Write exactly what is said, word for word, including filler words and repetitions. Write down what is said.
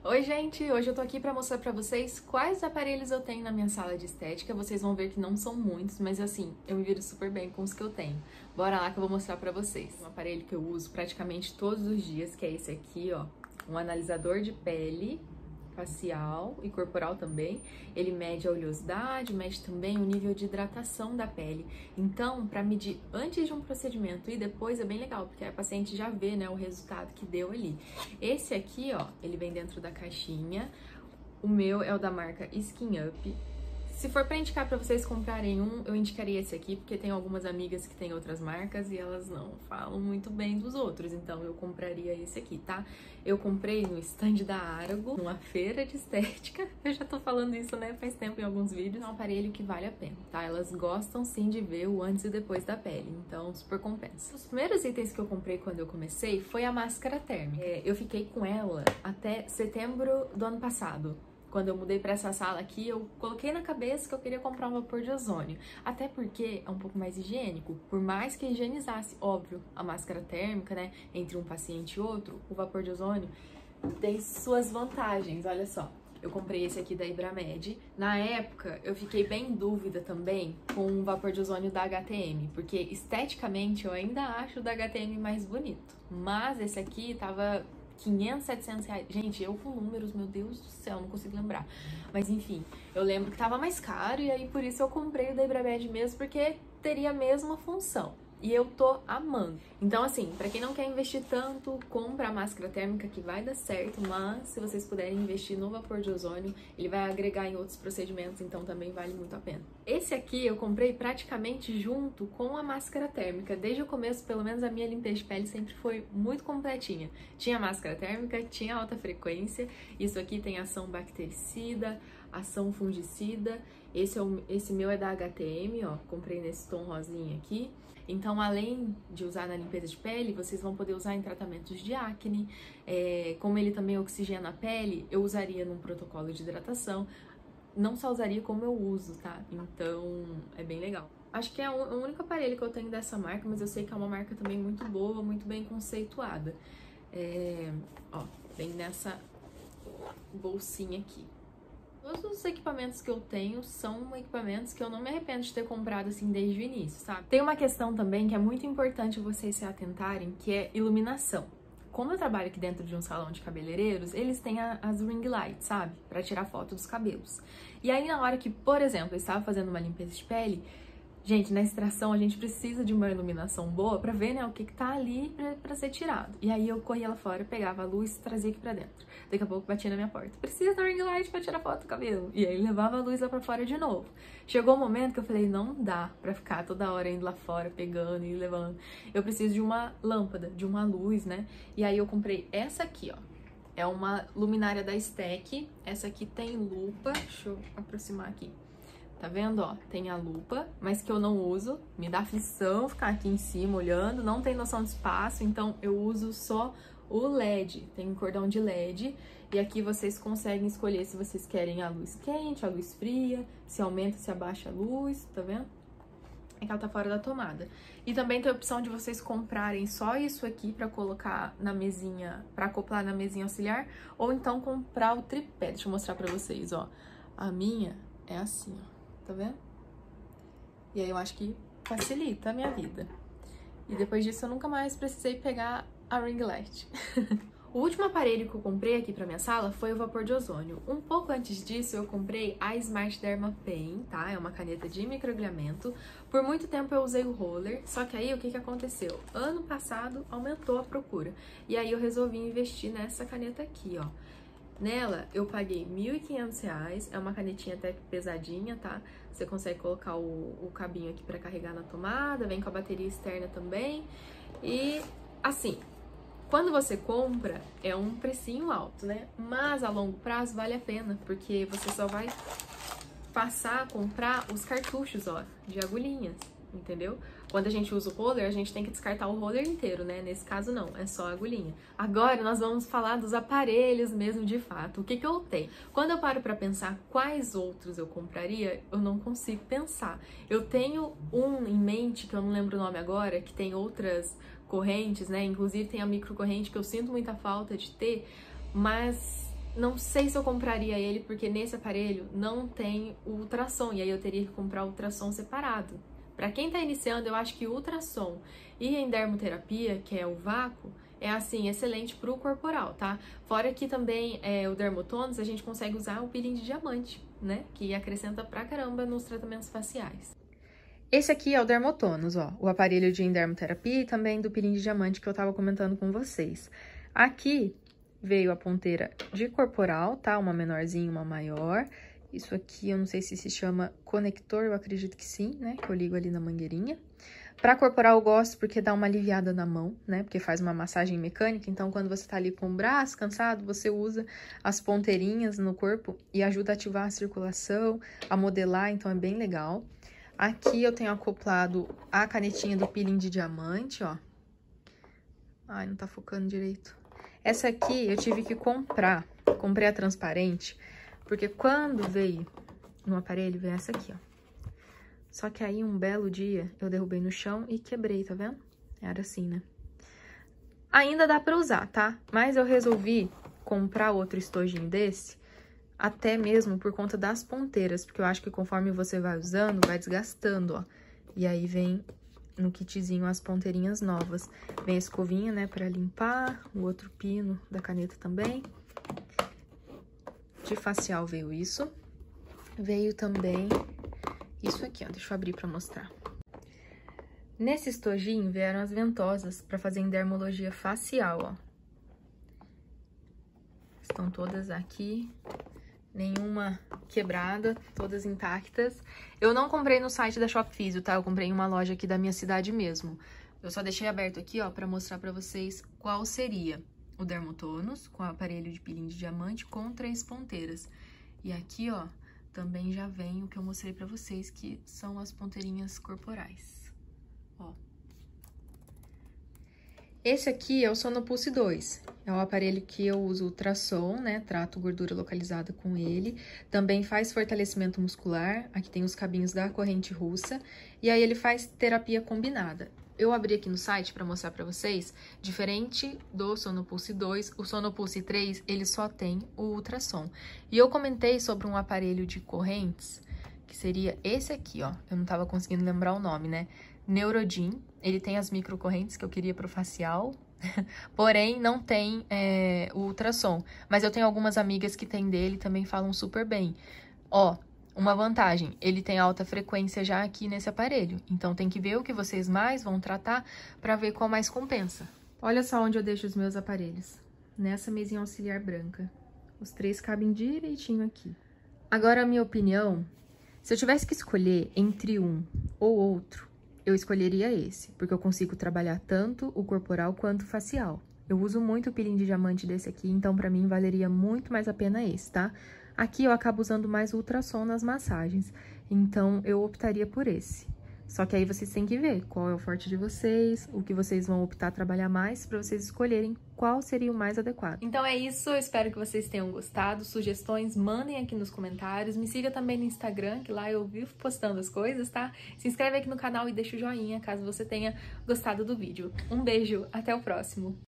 Oi gente, hoje eu tô aqui pra mostrar pra vocês quais aparelhos eu tenho na minha sala de estética. Vocês vão ver que não são muitos, mas assim, eu me viro super bem com os que eu tenho. Bora lá que eu vou mostrar pra vocês. Um aparelho que eu uso praticamente todos os dias, que é esse aqui, ó. Um analisador de pele facial e corporal também. Ele mede a oleosidade, mede também o nível de hidratação da pele. Então, para medir antes de um procedimento e depois é bem legal, porque a paciente já vê, né, o resultado que deu ali. Esse aqui, ó, ele vem dentro da caixinha. O meu é o da marca Skin Up. Se for para indicar para vocês comprarem um, eu indicaria esse aqui, porque tem algumas amigas que têm outras marcas e elas não falam muito bem dos outros, então eu compraria esse aqui, tá? Eu comprei no stand da Arago, numa feira de estética, eu já tô falando isso, né, faz tempo em alguns vídeos. É um aparelho que vale a pena, tá? Elas gostam sim de ver o antes e depois da pele, então super compensa. Os primeiros itens que eu comprei quando eu comecei foi a máscara térmica. É, eu fiquei com ela até setembro do ano passado. Quando eu mudei para essa sala aqui, eu coloquei na cabeça que eu queria comprar um vapor de ozônio. Até porque é um pouco mais higiênico. Por mais que higienizasse, óbvio, a máscara térmica, né, entre um paciente e outro, o vapor de ozônio tem suas vantagens, olha só. Eu comprei esse aqui da Ibramed. Na época, eu fiquei bem em dúvida também com o vapor de ozônio da H T M, porque esteticamente eu ainda acho o da H T M mais bonito. Mas esse aqui tava quinhentos, setecentos reais. Gente, eu com números, meu Deus do céu, não consigo lembrar. Mas enfim, eu lembro que tava mais caro e aí por isso eu comprei o da Ibramed mesmo, porque teria a mesma função. E eu tô amando. Então, assim, pra quem não quer investir tanto, compra a máscara térmica que vai dar certo, mas se vocês puderem investir no vapor de ozônio, ele vai agregar em outros procedimentos, então também vale muito a pena. Esse aqui eu comprei praticamente junto com a máscara térmica. Desde o começo, pelo menos a minha limpeza de pele sempre foi muito completinha. Tinha máscara térmica, tinha alta frequência, isso aqui tem ação bactericida, ação fungicida. Esse, é o, esse meu é da H T M, ó, comprei nesse tom rosinha aqui. Então, além de usar na limpeza de pele, vocês vão poder usar em tratamentos de acne. É, como ele também oxigena a pele, eu usaria num protocolo de hidratação. Não só usaria como eu uso, tá? Então, é bem legal. Acho que é o único aparelho que eu tenho dessa marca, mas eu sei que é uma marca também muito boa, muito bem conceituada. É, ó, vem nessa bolsinha aqui. Todos os equipamentos que eu tenho são equipamentos que eu não me arrependo de ter comprado assim desde o início, sabe? Tem uma questão também que é muito importante vocês se atentarem, que é iluminação. Como eu trabalho aqui dentro de um salão de cabeleireiros, eles têm a, as ring lights, sabe? Pra tirar foto dos cabelos. E aí na hora que, por exemplo, eu estava fazendo uma limpeza de pele, gente, na extração a gente precisa de uma iluminação boa pra ver, né, o que que tá ali pra, pra ser tirado. E aí eu corria lá fora, pegava a luz e trazia aqui pra dentro. Daqui a pouco batia na minha porta. Precisa da ring light pra tirar foto do cabelo. E aí levava a luz lá pra fora de novo. Chegou um momento que eu falei, não dá pra ficar toda hora indo lá fora, pegando e levando. Eu preciso de uma lâmpada, de uma luz, né? E aí eu comprei essa aqui, ó. É uma luminária da Stack. Essa aqui tem lupa. Deixa eu aproximar aqui. Tá vendo, ó? Tem a lupa, mas que eu não uso. Me dá aflição ficar aqui em cima olhando, não tem noção de espaço, então eu uso só o L E D. Tem um cordão de L E D e aqui vocês conseguem escolher se vocês querem a luz quente, a luz fria, se aumenta, se abaixa a luz, tá vendo? É que ela tá fora da tomada. E também tem a opção de vocês comprarem só isso aqui pra colocar na mesinha, pra acoplar na mesinha auxiliar, ou então comprar o tripé. Deixa eu mostrar pra vocês, ó. A minha é assim, ó. Tá vendo? E aí eu acho que facilita a minha vida. E depois disso eu nunca mais precisei pegar a ring light. O último aparelho que eu comprei aqui pra minha sala foi o vapor de ozônio. Um pouco antes disso eu comprei a Smart Derma Pen, tá? É uma caneta de microagulhamento. Por muito tempo eu usei o roller, só que aí o que que aconteceu? Ano passado aumentou a procura. E aí eu resolvi investir nessa caneta aqui, ó. Nela, eu paguei mil e quinhentos reais, é uma canetinha até pesadinha, tá? Você consegue colocar o, o cabinho aqui pra carregar na tomada, vem com a bateria externa também. E, assim, quando você compra, é um precinho alto, né? Mas a longo prazo vale a pena, porque você só vai passar a comprar os cartuchos, ó, de agulhinhas, entendeu? Quando a gente usa o roller, a gente tem que descartar o roller inteiro, né? Nesse caso, não, é só a agulhinha. Agora, nós vamos falar dos aparelhos mesmo, de fato. O que que eu tenho? Quando eu paro pra pensar quais outros eu compraria, eu não consigo pensar. Eu tenho um em mente, que eu não lembro o nome agora, que tem outras correntes, né? Inclusive tem a microcorrente, que eu sinto muita falta de ter, mas não sei se eu compraria ele, porque nesse aparelho não tem o ultrassom, e aí eu teria que comprar o ultrassom separado. Pra quem tá iniciando, eu acho que o ultrassom e em dermoterapia, que é o vácuo, é assim, excelente pro corporal, tá? Fora que também é, o dermotônus, a gente consegue usar o peeling de diamante, né? Que acrescenta pra caramba nos tratamentos faciais. Esse aqui é o dermotônus, ó, o aparelho de dermoterapia e também do peeling de diamante que eu tava comentando com vocês. Aqui veio a ponteira de corporal, tá? Uma menorzinha, uma maior. Isso aqui, eu não sei se se chama conector, eu acredito que sim, né? Que eu ligo ali na mangueirinha. Pra corporal eu gosto porque dá uma aliviada na mão, né? Porque faz uma massagem mecânica, então quando você tá ali com o braço cansado, você usa as ponteirinhas no corpo e ajuda a ativar a circulação, a modelar, então é bem legal. Aqui eu tenho acoplado a canetinha do peeling de diamante, ó. Ai, não tá focando direito. Essa aqui eu tive que comprar, comprei a transparente, porque quando veio no aparelho, veio essa aqui, ó. Só que aí, um belo dia, eu derrubei no chão e quebrei, tá vendo? Era assim, né? Ainda dá pra usar, tá? Mas eu resolvi comprar outro estojinho desse, até mesmo por conta das ponteiras, porque eu acho que conforme você vai usando, vai desgastando, ó. E aí vem no kitzinho as ponteirinhas novas. Vem a escovinha, né, pra limpar, o outro pino da caneta também. De facial veio isso. Veio também isso aqui, ó, deixa eu abrir pra mostrar. Nesse estojinho vieram as ventosas pra fazer dermologia facial, ó. Estão todas aqui, nenhuma quebrada, todas intactas. Eu não comprei no site da Shop Físio, tá? Eu comprei em uma loja aqui da minha cidade mesmo. Eu só deixei aberto aqui, ó, pra mostrar pra vocês qual seria o dermotônus, com o aparelho de peeling de diamante, com três ponteiras. E aqui, ó, também já vem o que eu mostrei pra vocês, que são as ponteirinhas corporais. Ó. Esse aqui é o Sonopulse dois. É o aparelho que eu uso ultrassom, né? Trato gordura localizada com ele. Também faz fortalecimento muscular. Aqui tem os cabinhos da corrente russa. E aí ele faz terapia combinada. Eu abri aqui no site para mostrar para vocês, diferente do Sonopulse dois, o Sonopulse três, ele só tem o ultrassom. E eu comentei sobre um aparelho de correntes, que seria esse aqui, ó. Eu não tava conseguindo lembrar o nome, né? Neurodin. Ele tem as microcorrentes que eu queria pro facial, porém não tem é, o ultrassom. Mas eu tenho algumas amigas que tem dele e também falam super bem. Ó, uma vantagem, ele tem alta frequência já aqui nesse aparelho. Então tem que ver o que vocês mais vão tratar para ver qual mais compensa. Olha só onde eu deixo os meus aparelhos. Nessa mesinha auxiliar branca. Os três cabem direitinho aqui. Agora, a minha opinião, se eu tivesse que escolher entre um ou outro, eu escolheria esse, porque eu consigo trabalhar tanto o corporal quanto o facial. Eu uso muito o peeling de diamante desse aqui, então pra mim valeria muito mais a pena esse, tá? Aqui eu acabo usando mais o ultrassom nas massagens, então eu optaria por esse. Só que aí vocês têm que ver qual é o forte de vocês, o que vocês vão optar a trabalhar mais, pra vocês escolherem qual seria o mais adequado. Então é isso, eu espero que vocês tenham gostado. Sugestões, mandem aqui nos comentários. Me siga também no Instagram, que lá eu vivo postando as coisas, tá? Se inscreve aqui no canal e deixa o joinha, caso você tenha gostado do vídeo. Um beijo, até o próximo!